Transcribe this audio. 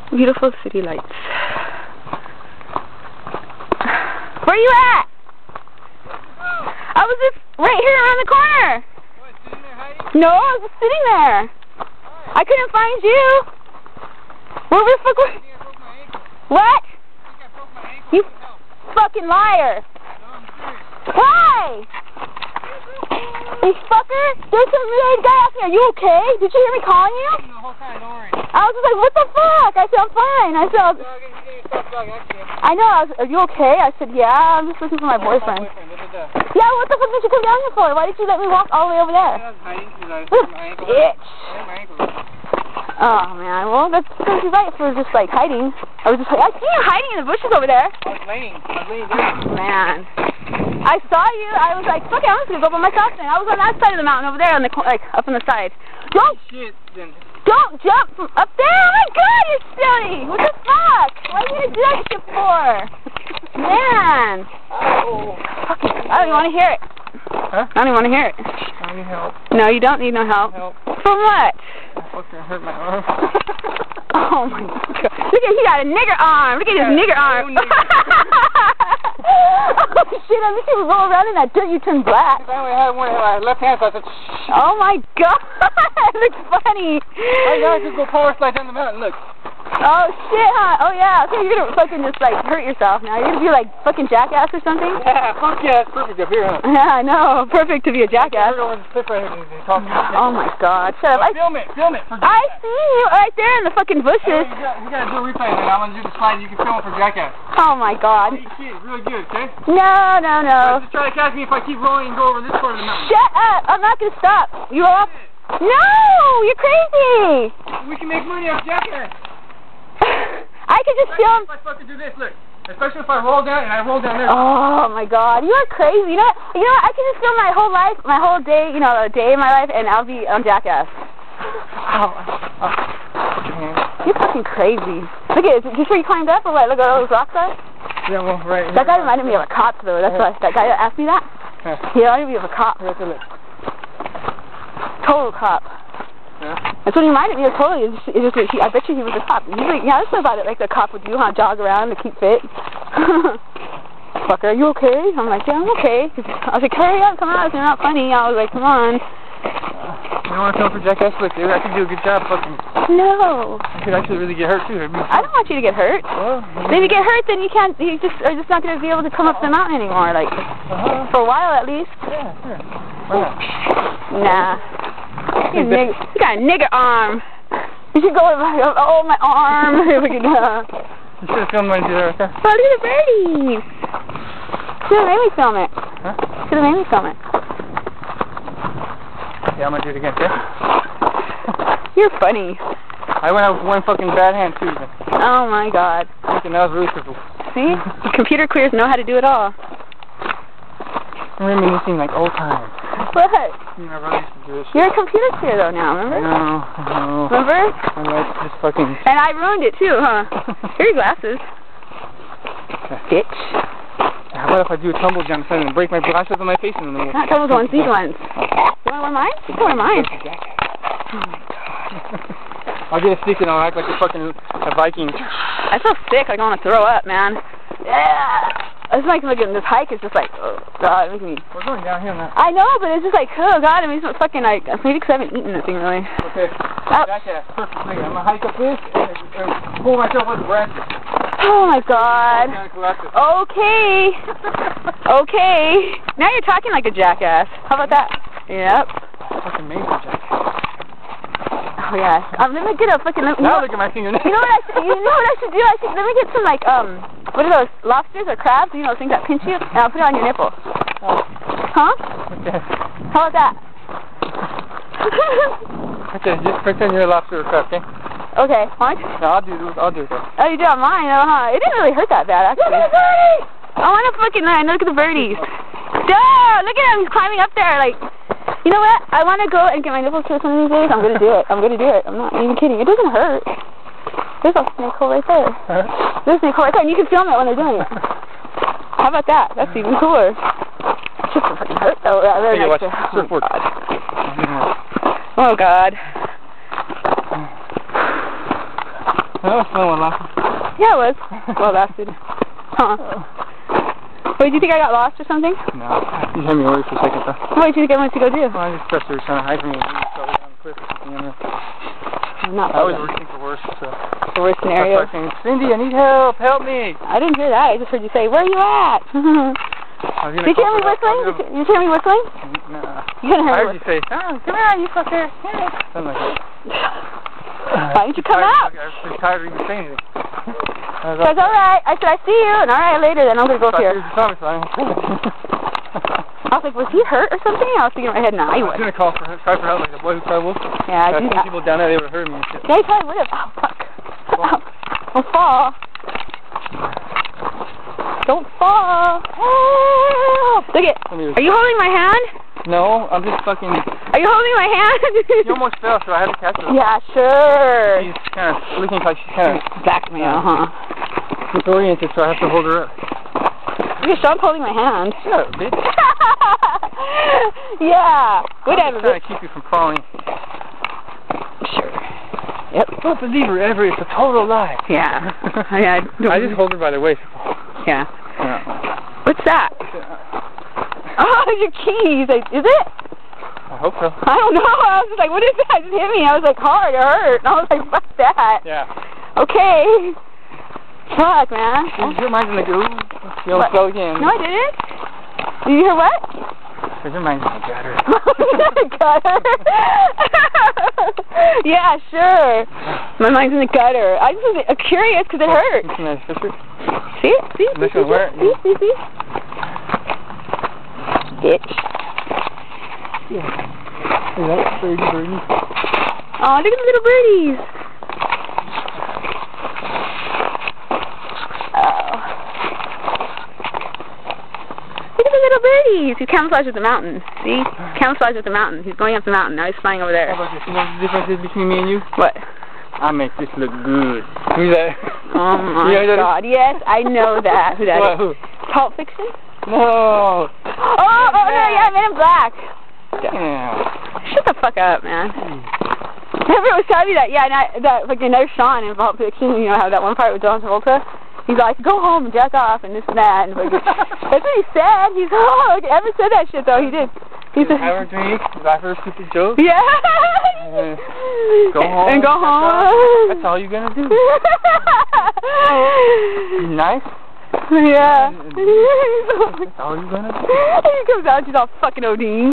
Beautiful city lights. Where you at? I was just right here around the corner. What, sitting there hiding? No, I was just sitting there. I couldn't find you. Where the fuck were you? I think I broke my ankle. What? I think I broke my ankle. You fucking liar. No, I'm serious. Why? You fucker? There's some weird guy asking, are you okay? Did you hear me calling you? The whole time, don't worry. I was just like, what the fuck? I said, I'm fine. I said, Dog, he's getting a tough dog, actually. I know. I was, are you okay? I said, yeah, I'm just looking for my boyfriend. Yeah, what the fuck did you come down here for? Why did you let me walk all the way over there? I was hiding because I was my ankle. Bitch. My ankle. Oh, man. Well, that's because you're right for just, like, hiding. I was just like, I see you hiding in the bushes over there. I was laying down. Man. I saw you. I was like, fuck it, I'm just going to go by myself then. I was on that side of the mountain over there, on the like, up on the side. Shit, then. Don't jump from up there. Oh, my God, you're silly. What the fuck? What are you going to do that shit for? Man. Oh. Fuck it. I don't even want to hear it. Huh? I don't even want to hear it. I need help. No, you don't need no help. Help. From what? I fucking hurt my arm. Oh my God! Look at he got a nigger arm. Look at his nigger arm. Oh shit! I wish you would roll around in that dirt. You turn black. I only had one in my left hand, so I said, shh. Oh my God! It looks funny. Hey guys, just go power slide down the mountain. Look. Oh shit, huh? Oh yeah. Okay, you're gonna fucking just like hurt yourself now. You're gonna be like fucking jackass or something. Yeah, fuck yeah, it's perfect up here, huh? Yeah, I know. Perfect to be a jackass. Over this cliff right here. Oh my God! Shut up! Film it. I see you right there in the fucking bushes. You gotta do a replay of it. I'm gonna do the slide. You can film it for jackass. Oh my God! You see it really good, okay? No. Just try to catch me if I keep rolling and go over this part of the mountain. Shut up! I'm not gonna stop. You roll up? No! You're crazy! We can make money off jackass. I could just film. If I fucking do this, look. Especially if I roll down and I roll down there. Oh my God, you are crazy. You know what? I can just film my whole life, my whole day, a day in my life, and I'll be on Jackass. Ow. You're fucking crazy. Look at it. Just where you climbed up, or what? Look at all those rocks are. Yeah, well, right. That guy reminded me of a cop, though. That's why that guy asked me that. He reminded me of a cop. Total cop. Yeah. That's what he reminded me of totally. I bet you he was a cop. He's like, yeah, that's about it. Like the cop would do, huh? Jog around to keep fit. Fucker, are you okay? I'm like, yeah, I'm okay. I was like, hurry up, come on, you're not funny. I was like, come on. You don't want to film for jackass? Look, dude, I could do a good job fucking. No. I could actually really get hurt too. I don't want you to get hurt. Well, if you get hurt, then you can't. You just are just not going to be able to come up the mountain anymore. Like for a while at least. Yeah, sure. Why not? Nah. You got a nigger arm. You should go with my arm. You should have filmed when I did that right there. Oh, look at the birdies. Should have made me film it. Huh? Should have made me film it. Yeah, I'm gonna do it again, okay? You're funny. I went out with one fucking bad hand too. Oh my God. And that was really simple. See? Computer queers know how to do it all. I'm reminiscing like old times. What? My brother used to do this shit. You're a computer queer though now, remember? No. Remember? My life just fucking... And I ruined it too, huh? Here are your glasses. Okay. Bitch. How about if I do a tumble jump and break my glasses on my face and then... Not tumble ones, these ones. You want to wear mine? You can wear mine. Oh my God. I'll get a stick and I'll act like a Viking. I feel sick, like I want to throw up, man. Yeah. It's like looking, this hike is just like, oh God, it makes me... We're going downhill now. I know, but it's just like, oh God, it makes me fucking like, maybe because I haven't eaten anything really. Okay, jackass, perfect thing. I'm going to hike up this and pull myself with the branches. Oh my God. Okay. Okay. Now you're talking like a jackass. How about that? Yep. Fucking amazing jackass. Oh yeah. Let me get a fucking... Now look at my fingernails. You know what I should do? Let me get some like, what are those, lobsters or crabs? You know, those things that pinch you? And I'll put it on your nipple. Oh. Huh? Okay. How about that? Okay, just pretend you're a lobster or crab, okay? Okay, fine. No, I'll do it. Oh, you do it on mine, huh? It didn't really hurt that bad, actually. Look at the birdie! I want to fucking look at the birdies. Duh! Look at him, he's climbing up there, like... You know what? I want to go and get my nipples pierced one of these days. I'm going to do it. I'm not even kidding. It doesn't hurt. There's a snake hole right there. There's a snake hole right there, and you can film it when they're doing it. How about that? That's even cooler. It should fucking hurt, though. Hey, watch surfboard. Oh, God. That was fun one last. Yeah, it was. Well lasted. Huh. Wait, do you think I got lost or something? No. You had me worried for a second though. What do you think I went to go do? Well, I just thought they were trying to hide from me. Maybe fell down the cliff or something. Not I was working for worse, so. the worst scenario. Fucking, Cindy, I need help. Help me. I didn't hear that. I just heard you say, where are you at? Did you hear me whistling? Did you hear me whistling? Nah. You didn't hear I me heard you say, oh, come here, you fucker. Something like that. Why didn't you come out? I was tired of even saying anything. That's alright. I said, I see you, and alright, later, then I'm going to go up here. I was like, was he hurt or something? I was thinking in my head, nah, he I was wasn't. going to call for cry for help like the boy who cried wolf. Yeah, I do that. People down there, they would have heard me and shit. Yeah, he probably would have. Oh, fuck. Don't fall. Don't fall. Help! Look it. Are you holding my hand? No, I'm just fucking... Are you holding my hand? You almost fell, so I had to catch her. Yeah, sure. She's kind of looking like she's kind of... Blackmail, huh? disoriented, so I have to hold her up. Okay, Sean's holding my hand. Shut up, bitch. Yeah, whatever. I'm trying to keep you from falling. Sure. Yep. Don't believe her ever. It's a total lie. Yeah. I just hold her by the waist. Yeah. Yeah. What's that? Oh, your keys. Is it? I hope so. I don't know. I was just like, what is that? It just hit me. I was like, hard. It hurt. And I was like, fuck that. Yeah. Okay. Fuck, man. Your mind's in the goo. You almost fell again. No, I didn't. Did you hear what? Your mind's in the gutter. Gutter? Yeah, sure. My mind's in the gutter. I just was curious because it hurt. See? See? This one where? See? Bitch. Yeah. Is that birdie? Oh, look at the little birdies. Little birdies. He's camouflaged with the mountain. See? Camouflaged with the mountain. He's going up the mountain. Now he's flying over there. How about this? You know what the difference is between me and you? What? I make this look good. Who's that? Oh my God. Yes, I know that. Who that is? Who? Pulp Fiction? No. Oh, no, yeah, Men in Black. Damn. Shut the fuck up, man. Remember it was telling me that, yeah, that fucking there's Sean in Pulp Fiction, you know, how that one part with John Travolta? He's like, go home and jack off and this and that. And like, that's what he said. He's, oh, like, Ever said that shit, though. He did. He said, Howard dream, laugh at a stupid joke. Yeah. Go home. And go home. That's all you're going to do. Nice. Yeah. That's all you're going to do. He comes out, she's all fucking ODing.